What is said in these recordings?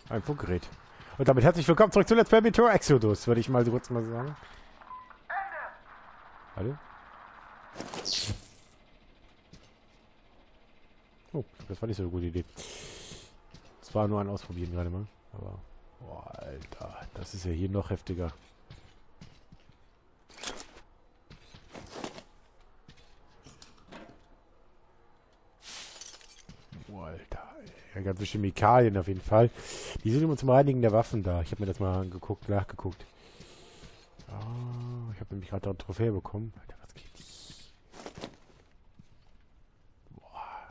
Ein Funkgerät. Und damit herzlich willkommen zurück zu Let's Play Metro Exodus, würde ich mal so kurz mal sagen. Hallo? Oh, das war nicht so eine gute Idee. Das war nur ein Ausprobieren gerade mal. Aber, boah, Alter, das ist ja hier noch heftiger. Boah, Alter, ja, ganze Chemikalien auf jeden Fall. Die sind immer zum Reinigen der Waffen da. Ich habe mir das mal angeguckt, nachgeguckt. Oh, ich habe nämlich gerade eine Trophäe bekommen. Alter, was geht? Boah,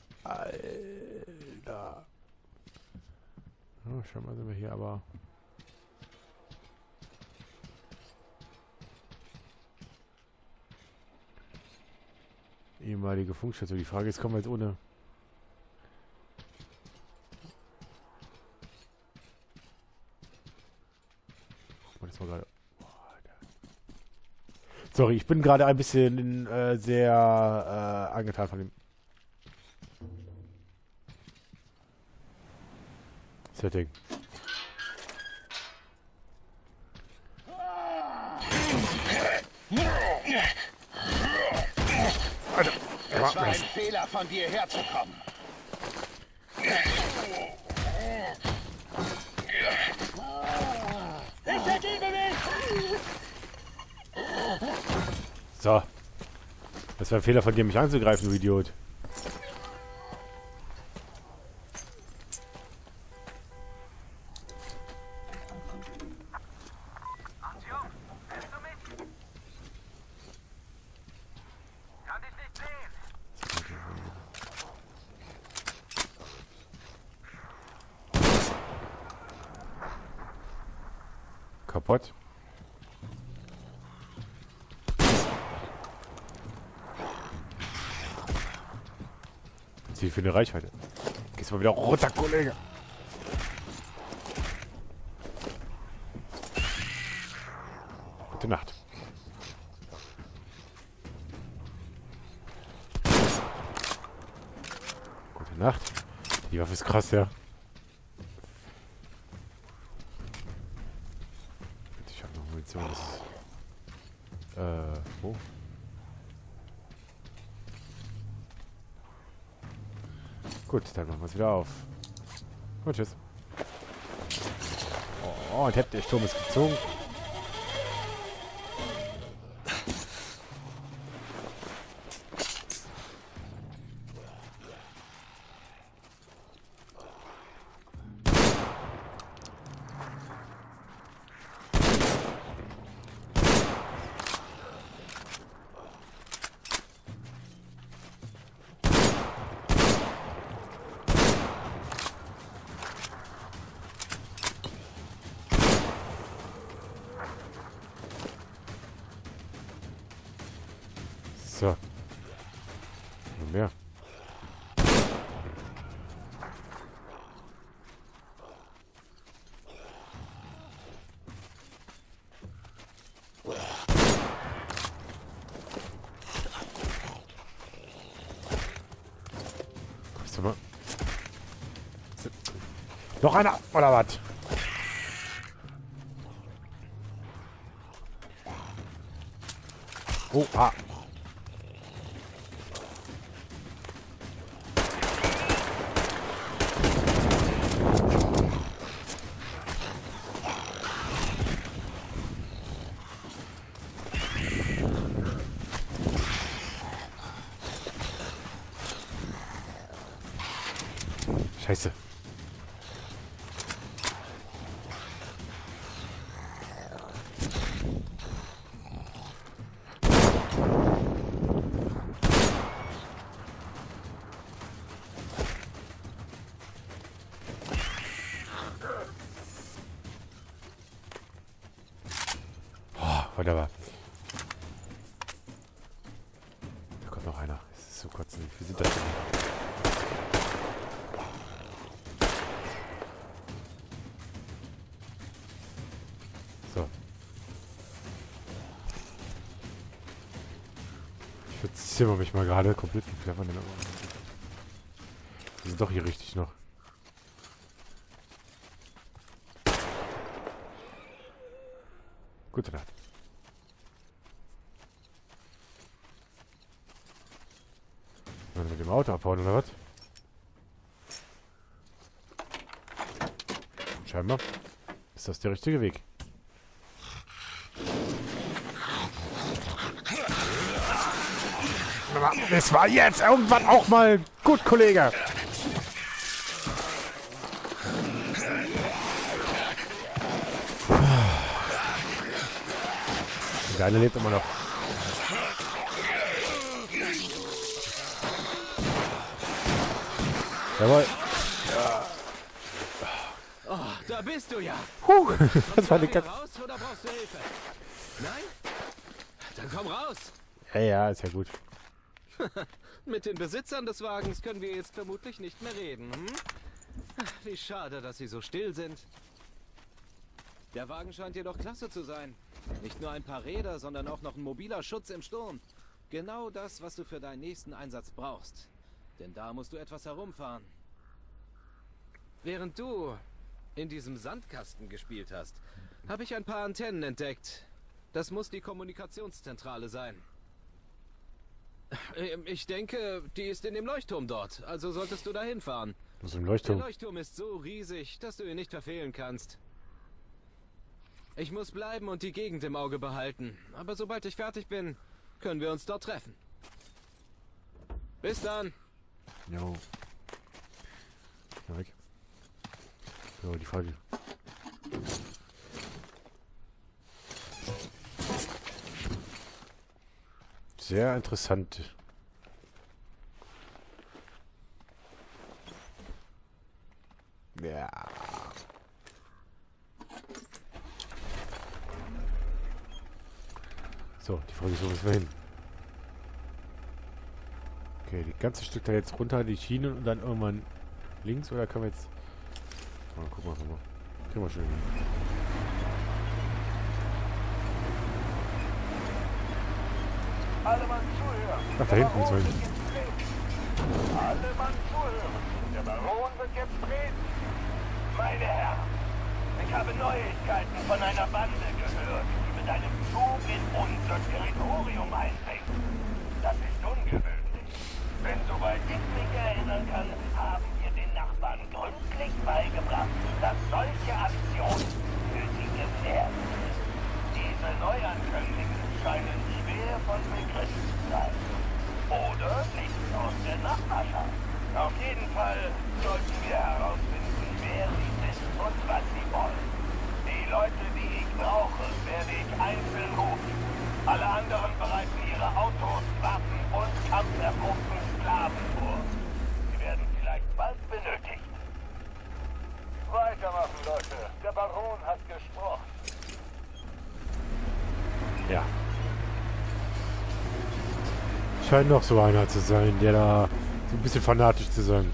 Alter. Oh, schau mal, sind wir hier aber... Ehemalige Funkstation. Die Frage ist, kommen wir jetzt ohne... Das war gerade... Sorry, ich bin gerade ein bisschen sehr angetan von dem Setting. Alter, es war ein Fehler von dir herzukommen. Ich vergebe mich! So. Das war ein Fehler von dir, mich anzugreifen, du Idiot. Artyom, hörst du mich? Kann dich nicht sehen. Kaputt. Ziel für eine Reichweite. Gehst mal wieder runter, Kollege. Gute Nacht. Gute Nacht. Die Waffe ist krass, ja. Ich habe noch Munition. Wo? Gut, dann machen wir es wieder auf. Und tschüss. Oh, und der Sturm ist gezogen. So. Noch mehr. Kommst du mal? Noch einer, oder was? Oh, ah. Scheiße. Oh, wunderbar. Da kommt noch einer. Es ist so kotzend. Wie viel sind das denn? So. Ich verzimmer mich mal gerade komplett. Wie viel haben wir denn? Wir sind doch hier richtig noch. Gute Nacht. Wollen wir mit dem Auto abhauen, oder was? Scheinbar ist das der richtige Weg. Es war jetzt irgendwann auch mal gut, Kollege. Der eine lebt immer noch. Jawohl. Oh, da bist du ja. Das war eine Hier raus oder brauchst du Hilfe? Nein? Dann komm raus. Ja, ist ja gut. Mit den Besitzern des Wagens können wir jetzt vermutlich nicht mehr reden. Hm? Wie schade, dass sie so still sind. Der Wagen scheint jedoch klasse zu sein. Nicht nur ein paar Räder, sondern auch noch ein mobiler Schutz im Sturm. Genau das, was du für deinen nächsten Einsatz brauchst. Denn da musst du etwas herumfahren. Während du in diesem Sandkasten gespielt hast, habe ich ein paar Antennen entdeckt. Das muss die Kommunikationszentrale sein. Ich denke, die ist in dem Leuchtturm dort, also solltest du dahin fahren. Was ist im Leuchtturm? Der Leuchtturm ist so riesig, dass du ihn nicht verfehlen kannst. Ich muss bleiben und die Gegend im Auge behalten, aber sobald ich fertig bin, können wir uns dort treffen. Bis dann. Jo. Ja, weg. So, die Frage. Sehr interessant. Ja. So, die Frage ist, wo müssen wir hin? Okay, die ganze Stück da jetzt runter, die Schienen und dann irgendwann links, oder können wir jetzt... Oh, guck mal, kriegen wir schon hin. Alle Mann zuhören. Ach, da hinten soll ich. Alle Mann zuhören. Der Baron wird jetzt reden. Meine Herren, ich habe Neuigkeiten von einer Bande gehört, die mit einem Zug in unser Territorium eindringt. Das ist ungewöhnlich. Denn soweit ich mich erinnern kann, haben wir den Nachbarn gründlich beigebracht, dass solche Aktionen für sie gefährlich ist. Diese Neuankömmlinge scheinen schwer von Begriff zu sein. Oder nicht aus der Nachbarschaft. Auf jeden Fall sollten wir herausfinden, wer sie sind und was sie wollen. Die Leute, die ich brauche, werde ich einzeln rufen. Alle anderen bereiten ihre Autos, Waffen und kampferprobten Sklaven vor. Sie werden vielleicht bald benötigt. Weitermachen, Leute. Der Baron hat gesprochen. Ja. Scheint noch so einer zu sein, der da so ein bisschen fanatisch zu sein.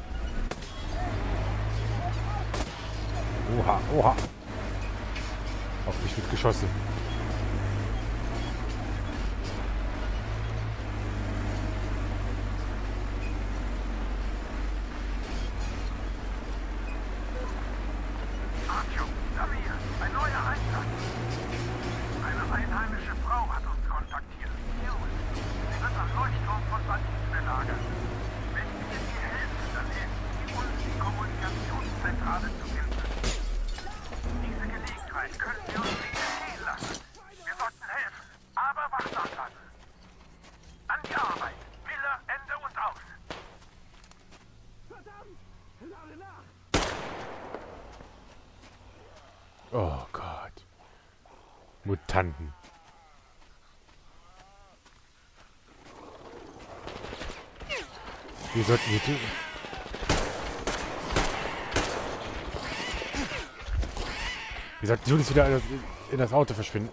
Oha, oha. Auf mich wird geschossen. Artyom, Samir, ein neuer Einsatz. Eine einheimische Frau hat uns kontaktiert. Jule. Sie wird am Leuchtturm von Banditen belagert. Wenn wir ihr helfen, dann helfen sie uns, die Kommunikationszentrale zu finden. Diese Gelegenheit können wir uns nicht entgehen lassen. Wir sollten helfen, aber wachsam bleiben. An die Arbeit. Wille, Ende und aus. Verdammt! Lade nach! Oh Gott. Mutanten. Wir sollten hier... Wir sollten Julius wieder in das Auto verschwinden.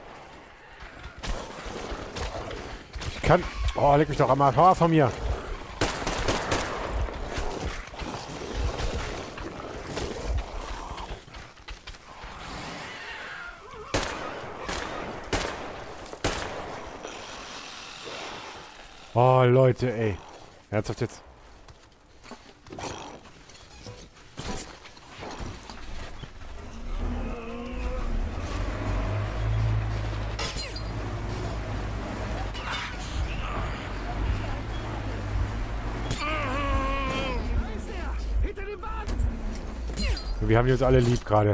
Ich kann... Oh, leg mich doch am Arsch. Hau ab von mir. Oh, Leute, ey. Ernsthaft jetzt? Wir haben die uns alle lieb gerade.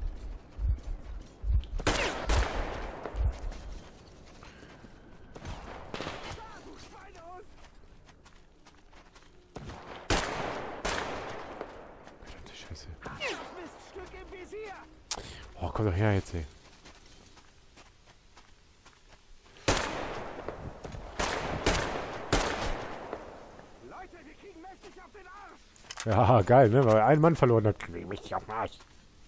Scheiße. Oh, komm doch her jetzt, ey. Ja, geil, ne? Weil er einen Mann verloren hat. Krieg ich mich auf den Arsch.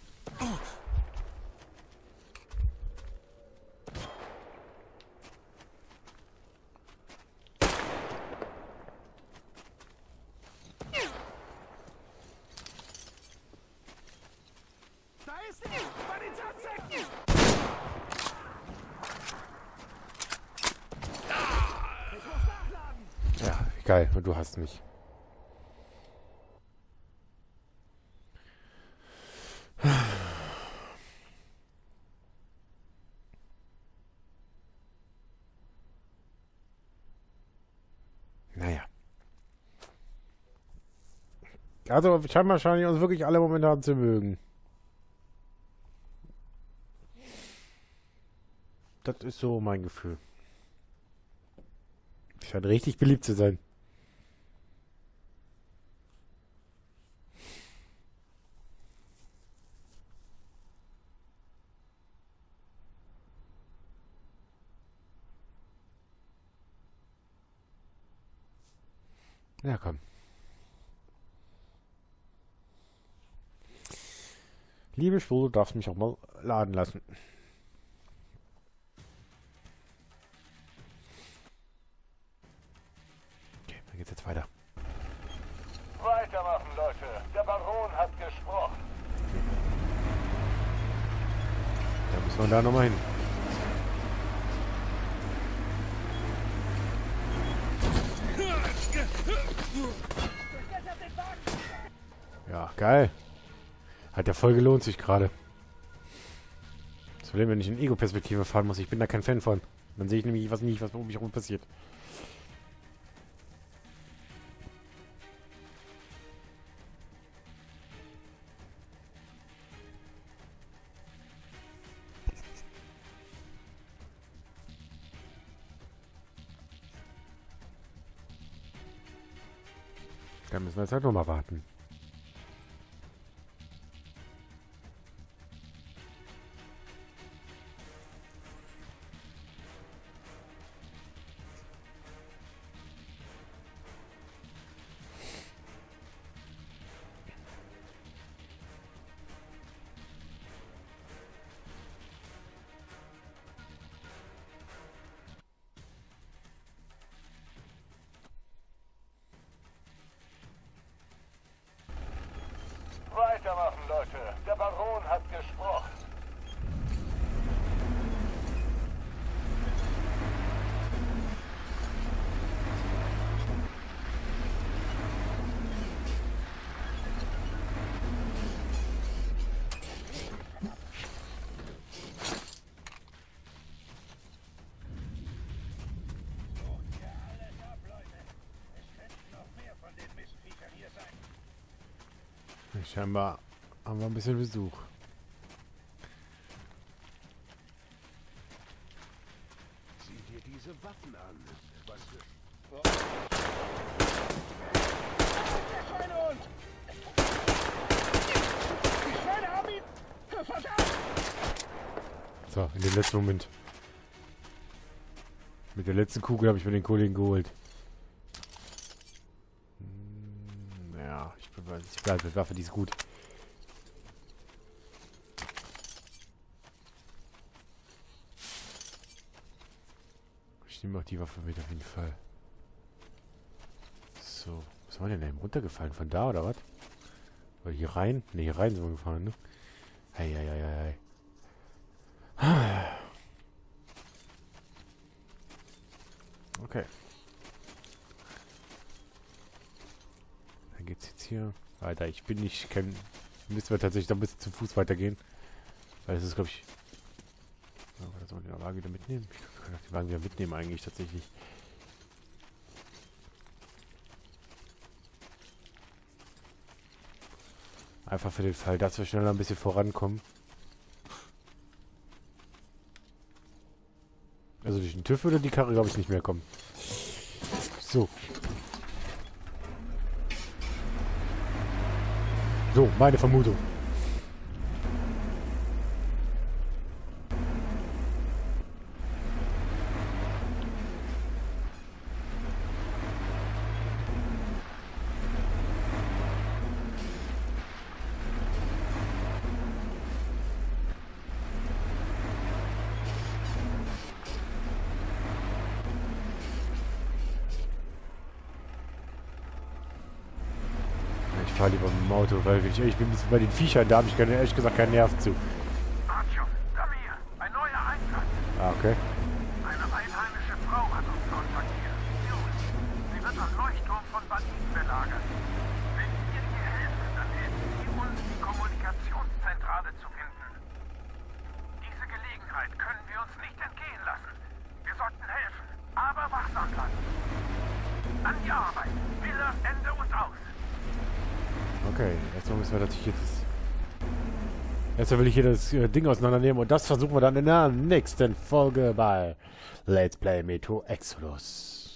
Da ist er! Bei den Tatsäcken! Ich muss nachladen! Ja, geil. Und du hast mich. Naja. Also scheinbar scheinen uns wirklich alle momentan zu mögen. Das ist so mein Gefühl. Scheint richtig beliebt zu sein. Ja, komm. Liebe Spur, du darfst mich auch mal laden lassen. Okay, dann geht's jetzt weiter. Weitermachen, Leute. Der Baron hat gesprochen. Da müssen wir da nochmal hin. Ja, geil. Hat ja voll gelohnt sich gerade. Das Problem, wenn ich in Ego-Perspektive fahren muss, ich bin da kein Fan von. Dann sehe ich nämlich was um mich herum passiert. Da müssen wir jetzt halt nochmal warten. Weitermachen, Leute. Der Baron hat gesprochen. Scheinbar haben wir ein bisschen Besuch. Sieh dir diese Waffen an. Was für... Der Schweinehund! Die Schweine haben ihn! Verdammt! So, in dem letzten Moment. Mit der letzten Kugel habe ich mir den Kollegen geholt. Ja, ich bleibe mit Waffe, die ist gut. Ich nehme auch die Waffe mit auf jeden Fall. So, was war denn da eben runtergefallen? Von da oder was? Oder hier rein? Ne, hier rein sind wir gefahren, ne? Eieieiei. Okay. Dann geht's jetzt hier weiter. Ich bin nicht... Müssen wir tatsächlich ein bisschen zu Fuß weitergehen. Weil das ist, glaube ich... Ja, soll man den Wagen wieder mitnehmen? Ich kann auch den Wagen wieder mitnehmen eigentlich tatsächlich. Einfach für den Fall, dass wir schneller ein bisschen vorankommen. Also durch den TÜV würde die Karre, glaube ich, nicht mehr kommen. So. So, meine Vermutung. Ich fahre lieber mit dem Auto, weil wenn ich ehrlich bin, bei den Viechern, da habe ich ehrlich gesagt keinen Nerv zu. Artyom, Damir, ein neuer Einsatz. Ah, okay. Eine einheimische Frau hat uns kontaktiert. Lewis. Sie wird am Leuchtturm von Banditen belagert. Wenn wir ihr helfen, dann helfen Sie uns, die Kommunikationszentrale zu finden. Diese Gelegenheit können wir uns nicht entgehen lassen. Wir sollten helfen, aber wachsam bleiben. An die Arbeit. Miller, Ende und aus. Okay, erstmal müssen wir natürlich jetzt... Erstmal will ich hier das Ding auseinandernehmen und das versuchen wir dann in der nächsten Folge bei Let's Play Metro Exodus.